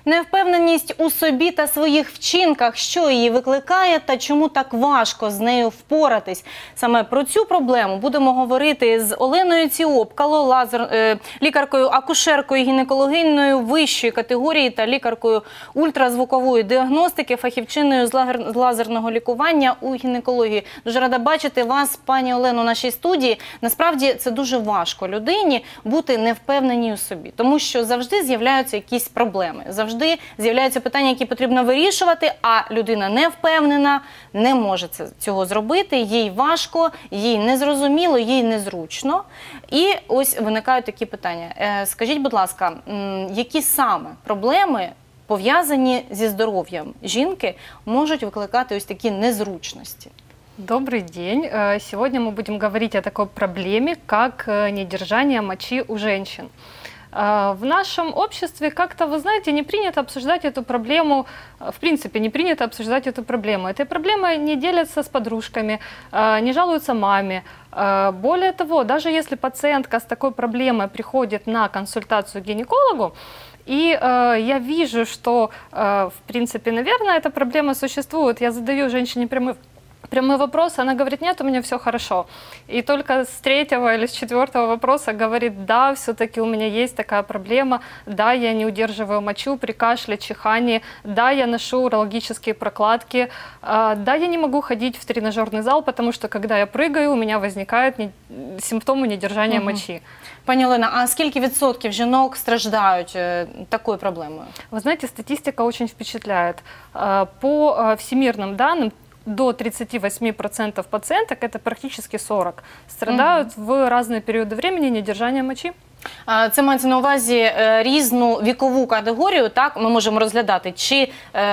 Невпевненість у собі та своїх вчинках, що її викликає та чому так важко з нею впоратись. Саме про цю проблему будемо говорити з Оленою Ціопкало, лікаркою-акушеркою гінекологиною вищої категорії та лікаркою ультразвукової діагностики, фахівчиною з лазерного лікування у гінекології. Дуже рада бачити вас, пані Олено, у нашій студії. Насправді це дуже важко людині бути невпевненій у собі, тому що завжди з'являються якісь проблеми. Завжди з'являються питання, які потрібно вирішувати, а людина не впевнена, не може цього зробити, їй важко, їй незрозуміло, їй незручно. І ось виникають такі питання. Скажіть, будь ласка, які саме проблеми, пов'язані зі здоров'ям жінки, можуть викликати ось такі незручності? Добрый день. Сегодня мы будем говорить о такой проблеме, как недержание мочи у женщин. В нашем обществе как-то, вы знаете, не принято обсуждать эту проблему, в принципе, не принято обсуждать эту проблему. Этой проблемой не делятся с подружками, не жалуются маме. Более того, даже если пациентка с такой проблемой приходит на консультацию к гинекологу, и я вижу, что, в принципе, наверное, эта проблема существует, я задаю женщине прямой вопрос, она говорит: нет, у меня все хорошо. И только с третьего или с четвертого вопроса говорит: да, все-таки у меня есть такая проблема, да, я не удерживаю мочу при кашле, чихании, да, я ношу урологические прокладки, да, я не могу ходить в тренажерный зал, потому что когда я прыгаю, у меня возникают симптомы недержания мочи. Пані Олена, а скільки відсотків жінок страждають такою проблемою? Вы знаете, статистика очень впечатляет. По всемирным данным, до 38% пациенток, это практически 40%, страдают в разные периоды времени недержания мочи. Це мається на увазі різну вікову категорію, так, ми можемо розглядати, чи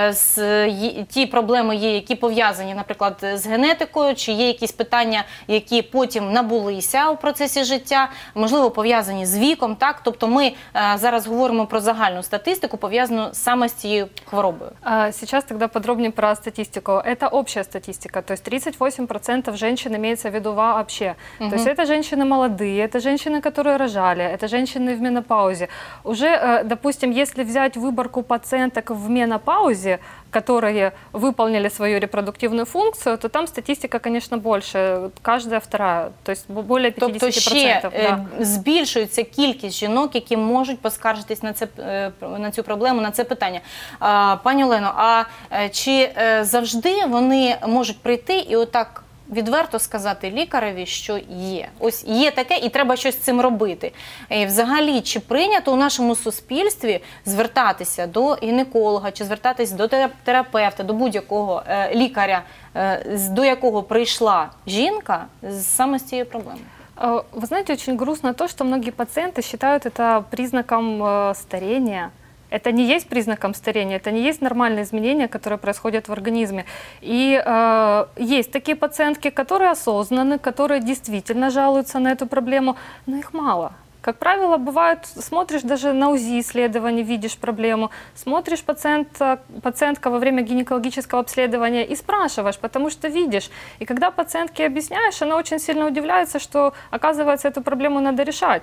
ті проблеми є, які пов'язані, наприклад, з генетикою, чи є якісь питання, які потім набулися у процесі життя, можливо, пов'язані з віком, так, тобто ми зараз говоримо про загальну статистику, пов'язану саме з цією хворобою. Сейчас тогда подробнее про статистику. Это общая статистика, то есть 38% женщин имеется в виду вообще. То есть это женщины молодые, это женщины, которые рожали, это женщины в менопаузе. Уже, допустим, если взять выборку пациенток в менопаузе, которые выполнили свою репродуктивную функцию, то там статистика, конечно, больше, каждая вторая, то есть более 50%. Тобто ще збільшується кількість жінок, які можуть поскаржитись на цю проблему, на це питання. Пані Олено, а чи завжди вони можуть прийти і отак відверто сказати лікареві, що є? Ось є таке і треба щось з цим робити. І взагалі, чи прийнято у нашому суспільстві звертатися до гінеколога, чи звертатись до терапевта, до будь-якого лікаря, до якого прийшла жінка саме з цією проблемою? Вы знаете, очень грустно то, что многие пациенты считают это признаком старения. Это не есть признаком старения, это не есть нормальные изменения, которые происходят в организме. И есть такие пациентки, которые осознанны, которые действительно жалуются на эту проблему, но их мало. Как правило, бывает, смотришь даже на УЗИ исследований, видишь проблему, смотришь пациентка во время гинекологического обследования и спрашиваешь, потому что видишь. И когда пациентке объясняешь, она очень сильно удивляется, что, оказывается, эту проблему надо решать.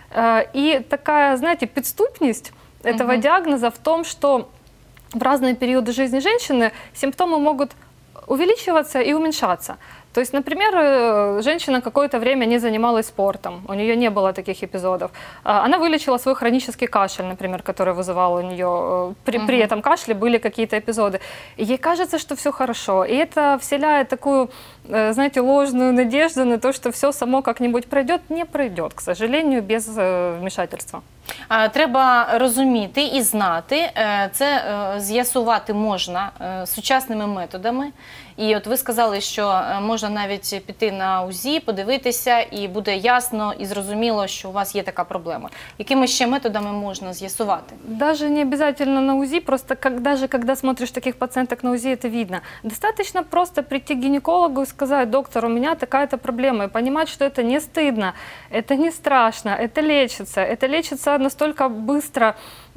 И такая, знаете, подступность этого диагноза в том, что в разные периоды жизни женщины симптомы могут увеличиваться и уменьшаться. То есть, например, женщина какое-то время не занималась спортом, у нее не было таких эпизодов. Она вылечила свой хронический кашель, например, который вызывал у нее, при этом кашле были какие-то эпизоды. И ей кажется, что все хорошо. И это вселяет такую, знаете, ложную надежду на то, что все само как-нибудь пройдет. Не пройдет, к сожалению, без вмешательства. Треба розуміти і знати, це з'ясувати можна сучасними методами. І от ви сказали, що можна навіть піти на УЗІ, подивитися, і буде ясно і зрозуміло, що у вас є така проблема. Якими ще методами можна з'ясувати? Даже не обязательно на УЗИ, просто даже когда смотришь таких пациенток на УЗИ, это видно. Достаточно просто прийти к гинекологу и сказать: доктор, у меня такая-то проблема, и понимать, что это не стыдно, это не страшно, это лечится настолько быстро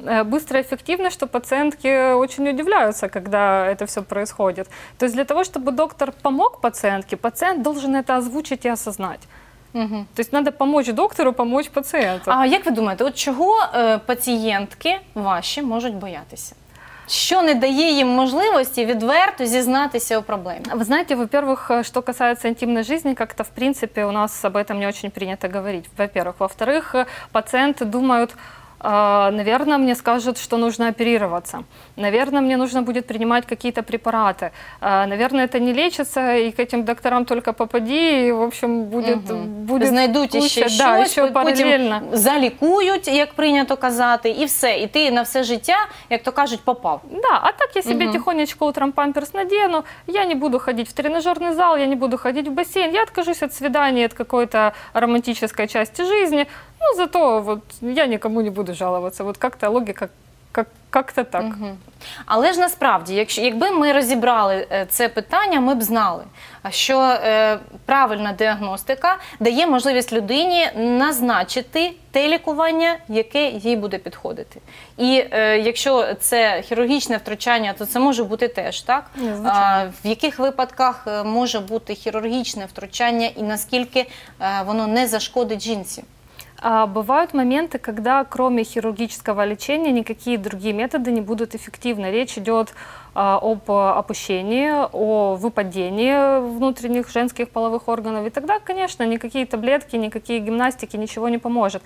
и эффективно, что пациентки очень удивляются, когда это все происходит. То есть для того, чтобы доктор помог пациентке, пациент должен это озвучить и осознать. То есть надо помочь доктору, помочь пациенту. А як ви думаєте, от чого пацієнтки ваші можуть боятися? Що не дає їм можливості відверто зізнатися у проблемі? Вы знаете, во-первых, что касается интимной жизни, как-то в принципе у нас об этом не очень принято говорить, во-первых. Во-вторых, пациенты думают, наверное, мне скажут, что нужно оперироваться. Наверное, мне нужно будет принимать какие-то препараты. Наверное, это не лечится, и к этим докторам только попади, и, в общем, будет Знайдуть куча, ще да, щось, ще потім паралельно. залікують, як прийнято казати, і все. І ти на все життя, як то кажуть, попав. Да, а так я себе тихонечко утром памперс надену, я не буду ходить в тренажерный зал, я не буду ходить в бассейн, я откажусь от свиданий, от какой-то романтической части жизни, ну, зато вот я никому не буду жаловаться. Вот как-то логика, как-то так. Але ж насправді, якби ми розібрали це питання, ми б знали, що правильна діагностика дає можливість людині назначити те лікування, яке їй буде підходити. І якщо це хірургічне втручання, то це може бути теж, так? В яких випадках може бути хірургічне втручання і наскільки воно не зашкодить жінці? Бывают моменты, когда кроме хирургического лечения никакие другие методы не будут эффективны. Речь идет об опущении, о выпадении внутренних женских половых органов. И тогда, конечно, никакие таблетки, никакие гимнастики, ничего не поможет.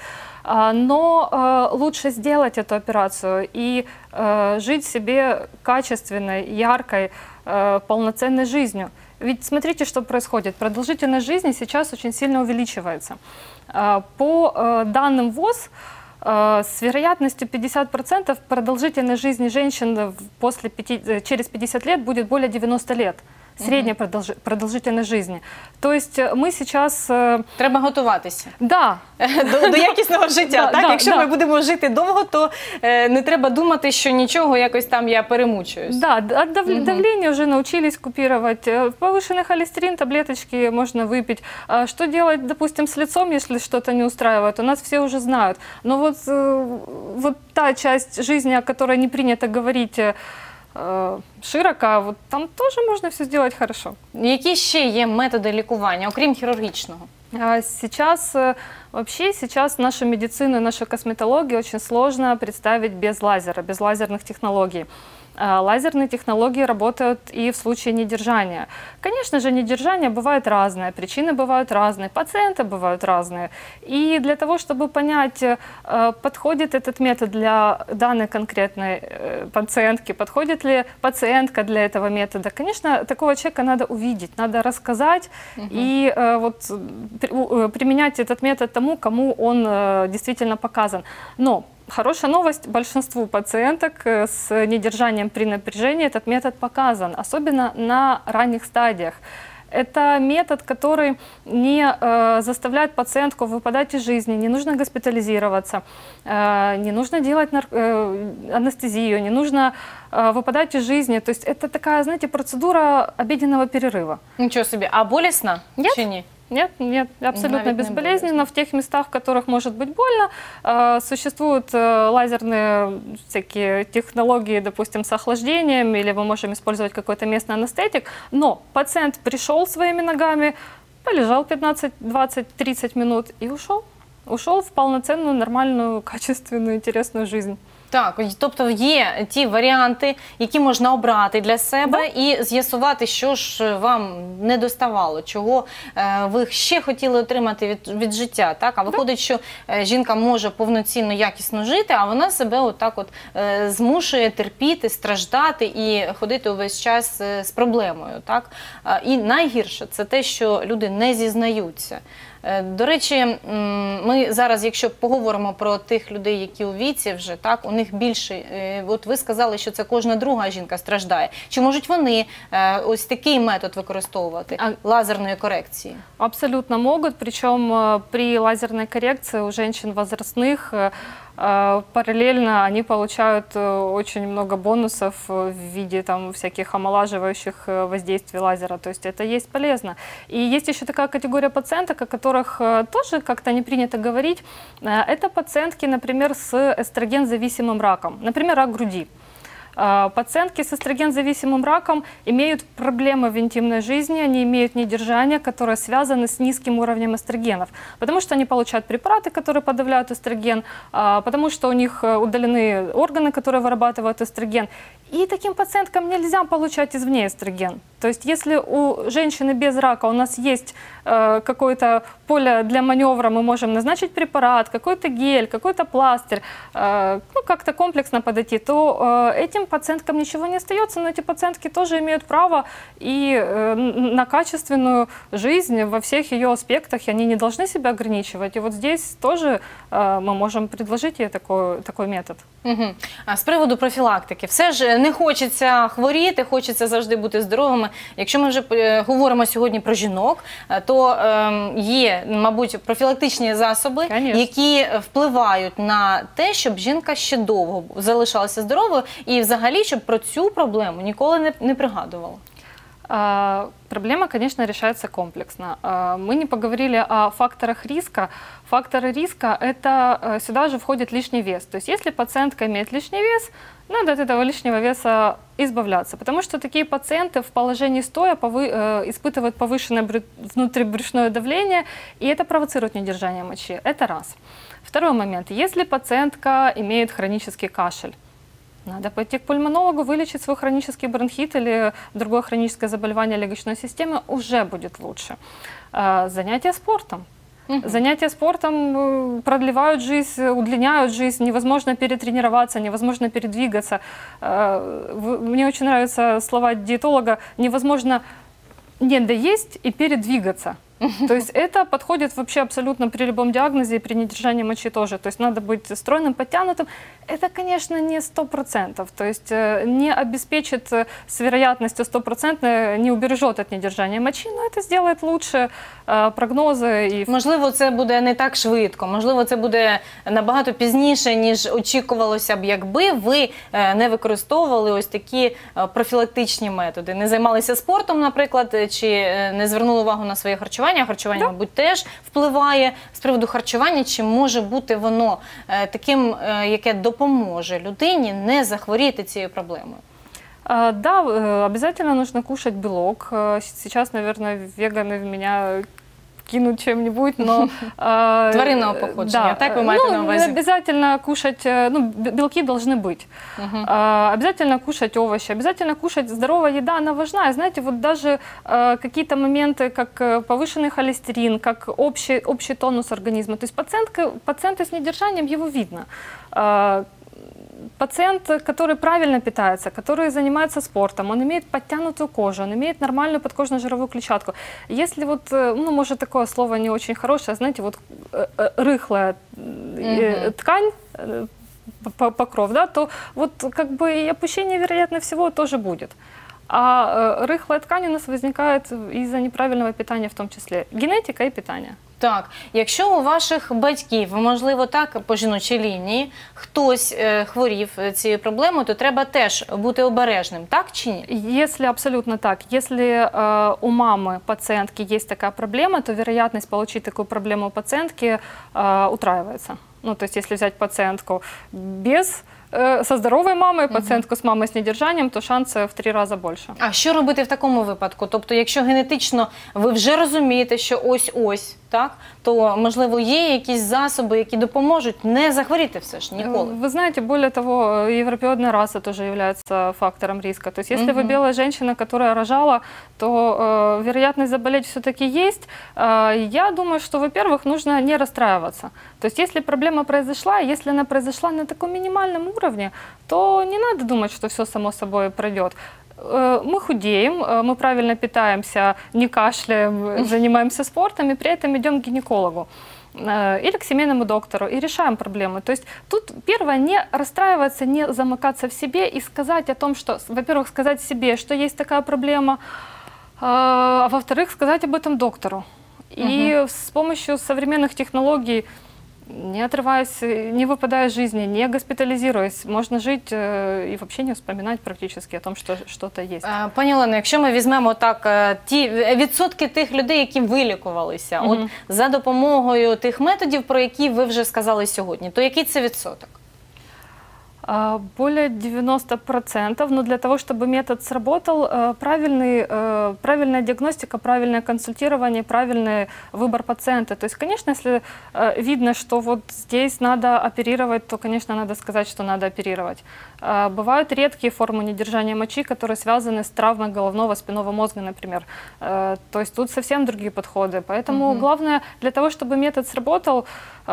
Но лучше сделать эту операцию и жить себе качественной, яркой, полноценной жизнью. Ведь смотрите, что происходит. Продолжительность жизни сейчас очень сильно увеличивается. По данным ВОЗ, с вероятностью 50% продолжительность жизни женщин через 50 лет будет более 90 лет. Средняя продолжительность жизни. То есть мы сейчас... Треба готуватися. Да. До якісного життя. Так? Якщо ми будемо жити довго, то не треба думати, що нічого, якось там я перемучуюсь. Да, от давления уже научились купировать. Повышенный холестерин, таблеточки можно выпить. Что делать, допустим, с лицом, если что-то не устраивает? У нас все уже знают. Но вот та часть жизни, о которой не принято говорить широко, вот там тоже можно все сделать хорошо. Які ще є методи лікування, окрім хірургічного? Сейчас, вообще сейчас нашу медицину, нашу косметологию очень сложно представить без лазера, без лазерных технологий. Лазерные технологии работают и в случае недержания. Конечно же, недержание бывает разное, причины бывают разные, пациенты бывают разные. И для того, чтобы понять, подходит этот метод для данной конкретной пациентки, подходит ли пациентка для этого метода, конечно, такого человека надо увидеть, надо рассказать и вот применять этот метод тому, кому он действительно показан. Но хорошая новость, большинству пациенток с недержанием при напряжении этот метод показан, особенно на ранних стадиях. Это метод, который не заставляет пациентку выпадать из жизни, не нужно госпитализироваться, не нужно делать анестезию, не нужно выпадать из жизни. То есть это такая, знаете, процедура обеденного перерыва. Нічого собі. А болісна? Нет. Чи ні? Нет, абсолютно Навіть не безболезненно. В тех местах, в которых может быть больно, существуют лазерные всякие технологии, допустим, с охлаждением, или мы можем использовать какой-то местный анестетик. Но пациент пришел своими ногами, полежал 15, 20, 30 минут и ушел. Ушел в полноценную, нормальную, качественную, интересную жизнь. Так, тобто є ті варіанти, які можна обрати для себе і з'ясувати, що ж вам не доставало, чого ви ще хотіли отримати від життя. Так? А виходить, що жінка може повноцінно, якісно жити, а вона себе отак от змушує терпіти, страждати і ходити увесь час з проблемою. Так? І найгірше – це те, що люди не зізнаються. До речі, ми зараз, якщо поговоримо про тих людей, які у віці вже, так, у них більше, от ви сказали, що це кожна друга жінка страждає. Чи можуть вони ось такий метод використовувати, лазерної корекції? Абсолютно могут, причем при лазерной коррекции у женщин возрастных параллельно они получают очень много бонусов в виде там всяких омолаживающих воздействий лазера, то есть это есть полезно. И есть еще такая категория пациенток, о которых тоже как-то не принято говорить. Это пациентки, например, с эстроген-зависимым раком, например, рак груди. Пациентки с эстрогензависимым раком имеют проблемы в интимной жизни, они имеют недержание, которое связано с низким уровнем эстрогенов, потому что они получают препараты, которые подавляют эстроген, потому что у них удалены органы, которые вырабатывают эстроген. И таким пациенткам нельзя получать извне эстроген. То есть если у женщины без рака у нас есть какое-то поле для маневра, мы можем назначить препарат, какой-то гель, какой-то пластырь, ну, как-то комплексно подойти, то этим пациенткам ничего не остается, но эти пациентки тоже имеют право и на качественную жизнь во всех ее аспектах, и они не должны себя ограничивать. И вот здесь тоже мы можем предложить ей такой метод. Угу. А з приводу профілактики, все ж не хочеться хворіти, хочеться завжди бути здоровими. Якщо ми вже говоримо сьогодні про жінок, то є, мабуть, профілактичні засоби, Конечно. які впливають на те, щоб жінка ще довго залишалася здоровою і взагалі, щоб про цю проблему ніколи не пригадувала. Проблема, конечно, решается комплексно. Мы не поговорили о факторах риска. Факторы риска – это сюда же входит лишний вес. То есть если пациентка имеет лишний вес, надо от этого лишнего веса избавляться. Потому что такие пациенты в положении стоя испытывают повышенное внутрибрюшное давление, и это провоцирует недержание мочи. Это раз. Второй момент. Если пациентка имеет хронический кашель, надо пойти к пульмонологу, вылечить свой хронический бронхит или другое хроническое заболевание легочной системы, уже будет лучше. Занятия спортом. Занятия спортом продлевают жизнь, удлиняют жизнь, невозможно перетренироваться, невозможно передвигаться. Мне очень нравятся слова диетолога: невозможно не доесть и передвигаться. То есть это подходит вообще абсолютно при любом диагнозе и при недержании мочи тоже. То есть надо быть стройным, подтянутым. Это, конечно, не 100%. То есть не обеспечит с вероятностью 100%, не убережет от недержания мочи, но это сделает лучше прогнози. І... Можливо, це буде не так швидко, можливо, це буде набагато пізніше, ніж очікувалося б, якби ви не використовували ось такі профілактичні методи. Не займалися спортом, наприклад, чи не звернули увагу на своє харчування. Харчування, мабуть, теж впливає. З приводу харчування, чи може бути воно таким, яке допоможе людині не захворіти цією проблемою? Да, обязательно нужно кушать белок. Сейчас, наверное, веганы в меня кинуть чем-нибудь, но... Тваринного походження, да, так вы маете на увазі? Обязательно кушать, белки должны быть. Обязательно кушать овощи, обязательно кушать. Здоровая еда, она важна. И знаете, вот даже какие-то моменты, как повышенный холестерин, как общий тонус организма. То есть пациенты с недержанием, его видно. Пациент, который правильно питается, который занимается спортом, он имеет подтянутую кожу, он имеет нормальную подкожно-жировую клетчатку. Если вот, ну, может, такое слово не очень хорошее, знаете, вот рыхлая ткань, покров, да, то вот как бы и опущение, вероятно всего, тоже будет. А рыхлая ткань у нас возникает из-за неправильного питания в том числе. Генетика и питание. Так, якщо у ваших батьків, можливо, так, по жіночій лінії, хтось хворів цією проблемою, то треба теж бути обережним, так чи ні? Если абсолютно так. Если у мамы пациентки есть такая проблема, то вероятность получить такую проблему у пациентки утраивается. Ну, то есть если взять пациентку со здоровой мамой, пациентку з мамою з недержанням, то шанси в 3 рази більше. А що робити в такому випадку? Тобто, якщо генетично ви вже розумієте, що ось-ось, так, то, можливо, є якісь засоби, які допоможуть не захворіти все ж ніколи? Вы знаете, более того, европеоидная раса тоже является фактором риска. То есть если вы белая женщина, которая рожала, то вероятность заболеть все-таки есть. Я думаю, что, во-первых, нужно не расстраиваться. То есть если проблема произошла, если она произошла на таком минимальном уровне, то не надо думать, что все само собой пройдет. Мы худеем, мы правильно питаемся, не кашляем, занимаемся спортом и при этом идем к гинекологу или к семейному доктору и решаем проблему. То есть тут первое, не расстраиваться, не замыкаться в себе и сказать о том, что, во-первых, сказать себе, что есть такая проблема, а во-вторых, сказать об этом доктору. И с помощью современных технологий, не отрываясь, не выпадая из жизни, не госпіталізуючись, можна жити і взагалі не вспоминати практично о том, що щось є. Пані Олено, якщо ми візьмемо так ті відсотки тих людей, які вилікувалися, от за допомогою тих методів, про які ви вже сказали сьогодні, то який це відсоток? Более 90%, но для того, чтобы метод сработал, правильная диагностика, правильное консультирование, правильный выбор пациента. То есть, конечно, если видно, что вот здесь надо оперировать, то, конечно, надо сказать, что надо оперировать. Бывают редкие формы недержания мочи, которые связаны с травмой головного, спинного мозга, например. То есть тут совсем другие подходы. Поэтому главное, для того, чтобы метод сработал,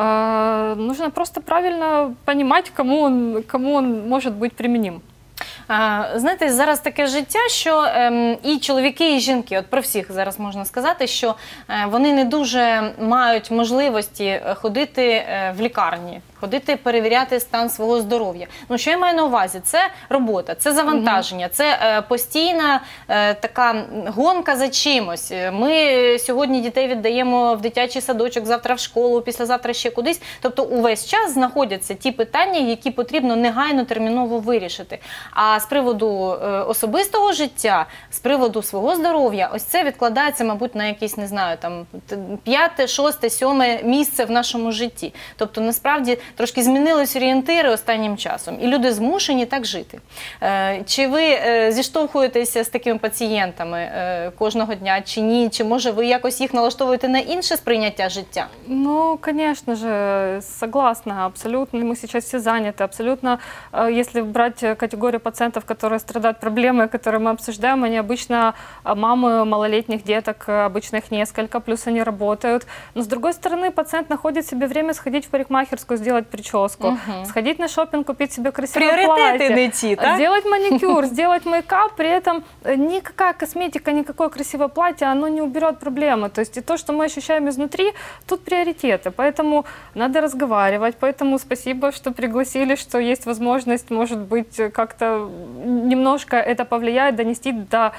нужно просто правильно понимать, кому он может быть применим. Знаєте, зараз таке життя, що і чоловіки, і жінки, от про всіх зараз можна сказати, що вони не дуже мають можливості ходити в лікарні, ходити перевіряти стан свого здоров'я. Ну, що я маю на увазі? Це робота, це завантаження, це постійна така гонка за чимось. Ми сьогодні дітей віддаємо в дитячий садочок, завтра в школу, післязавтра ще кудись. Тобто увесь час знаходяться ті питання, які потрібно негайно, терміново вирішити. А з приводу особистого життя, з приводу свого здоров'я, ось це відкладається, мабуть, на якісь, не знаю, там 5, 6, 7 місце в нашому житті. Тобто, насправді, трошки змінились орієнтири останнім часом, і люди змушені так жити. Чи ви зіштовхуєтеся з такими пацієнтами кожного дня, чи ні? Чи, може, ви якось їх налаштовуєте на інше сприйняття життя? Ну, конечно же, согласна, абсолютно. Мы сейчас все заняты, абсолютно. Если брать категорию пациентов, которые страдают проблемой, которые мы обсуждаем, они обычно мамы малолетних деток, обычно их несколько, плюс они работают. Но, с другой стороны, пациент находит себе время сходить в парикмахерскую, сделать прическу, сходить на шопинг, купить себе красивое платье, не ті, так? сделать маникюр, сделать мейкап, при этом никакая косметика, никакое красивое платье, оно не уберет проблемы. То есть и то, что мы ощущаем изнутри, тут приоритеты. Поэтому надо разговаривать, поэтому спасибо, что пригласили, что есть возможность, может быть, как-то немножко это повлияет, донести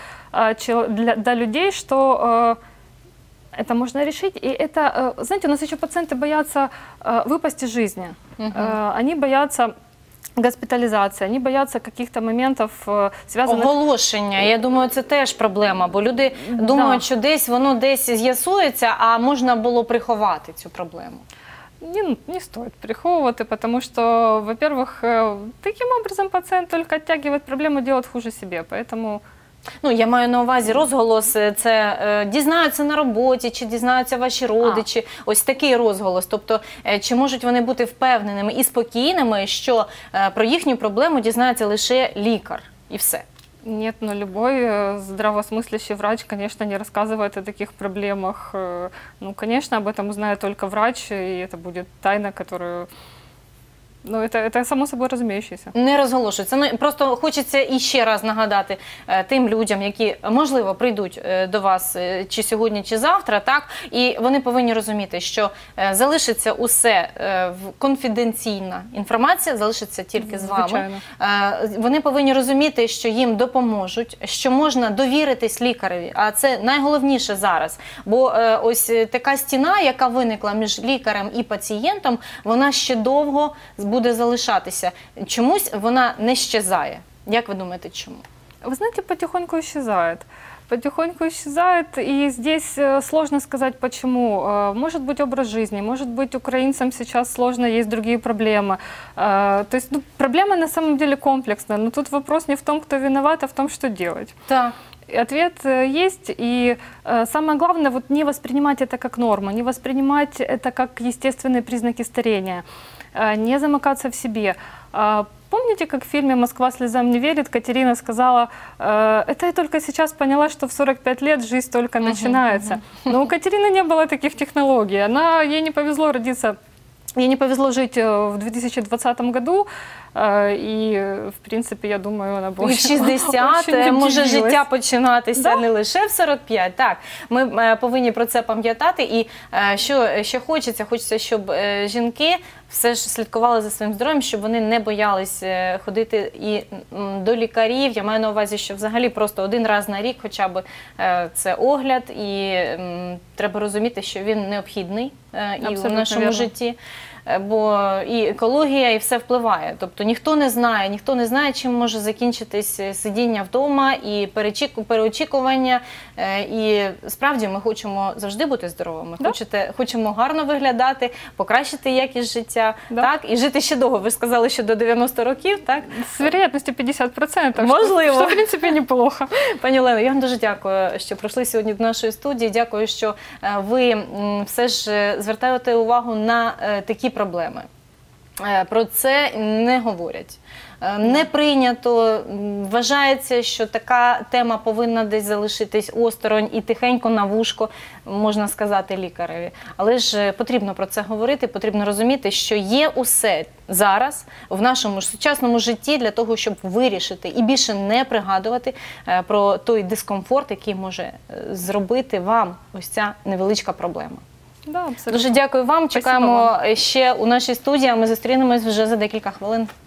до людей, что это можно решить. И это, знаете, у нас еще пациенты боятся выпасть из жизни. Они боятся госпіталізація, вони бояться каких-то моментів, зв'язаних... Оголошення, я думаю, це теж проблема, бо люди думають, що десь воно десь з'ясується, а можна було приховати цю проблему. Не стоит приховывать, потому что, во-первых, таким образом пациент только оттягивает проблему, делает хуже себе, поэтому... Ну, я маю на увазі розголос, це дізнаються на роботі, чи дізнаються ваші родичі, ось такий розголос. Тобто, чи можуть вони бути впевненими і спокійними, що про їхню проблему дізнається лише лікар, і все? Нет, но любой здравомыслящий врач, конечно, не рассказывает о таких проблемах. Ну, конечно, об этом узнает только врач, и это будет тайна, которую... Ну, это само собой розуміючеся. Не розголошується. Ну, просто хочеться іще раз нагадати тим людям, які, можливо, прийдуть до вас чи сьогодні, чи завтра, так? І вони повинні розуміти, що залишиться усе конфіденційна інформація, залишиться тільки з вами. Звичайно. Вони повинні розуміти, що їм допоможуть, що можна довіритись лікареві, а це найголовніше зараз. Бо ось така стіна, яка виникла між лікарем і пацієнтом, вона ще довго буде залишатися. Чомусь вона не щезає. Як ви думаєте, чому? Вы знаете, потихоньку исчезает. Потихоньку исчезает, и здесь сложно сказать почему. Может быть, образ жизни, может быть, украинцам сейчас сложно, есть другие проблемы. То есть проблема на самом деле комплексная, но тут вопрос не в том, кто виноват, а в том, что делать. Так. Ответ есть, и самое главное вот не воспринимать это как норму, не воспринимать это как естественные признаки старения, не замыкаться в себе. Помните, как в фильме «Москва слезам не верит» Катерина сказала, это я только сейчас поняла, что в 45 лет жизнь только начинается. Но у Катерины не было таких технологий, ей не повезло родиться, ей не повезло жить в 2020 году, і, в принципі, я думаю, вона була... І в 60 може життя починатися не лише в 45. Так, ми повинні про це пам'ятати. І що ще хочеться, щоб жінки все ж слідкували за своїм здоров'ям, щоб вони не боялись ходити і до лікарів. Я маю на увазі, що взагалі просто один раз на рік хоча б це огляд, і треба розуміти, що він необхідний і в нашому житті. бо і екологія, і все впливає. Тобто ніхто не знає, чим може закінчитись сидіння вдома і переочікування. І справді ми хочемо завжди бути здоровими, хочемо гарно виглядати, покращити якість життя, так, і жити ще довго. Ви ж сказали, що до 90 років, так? С вероятностью 50%. Можливо. Что, в принципе, неплохо. Пані Олено, я вам дуже дякую, що прийшли сьогодні до нашої студії. Дякую, що ви все ж звертаєте увагу на такі проблеми. Про це не говорять. Не прийнято, вважається, що така тема повинна десь залишитись осторонь і тихенько на вушко, можна сказати, лікареві. Але ж потрібно про це говорити, потрібно розуміти, що є усе зараз в нашому сучасному житті для того, щоб вирішити і більше не пригадувати про той дискомфорт, який може зробити вам ось ця невеличка проблема. Да, абсолютно. Дуже дякую вам. Чекаємо ще у нашій студії, а ми зустрінемось вже за декілька хвилин.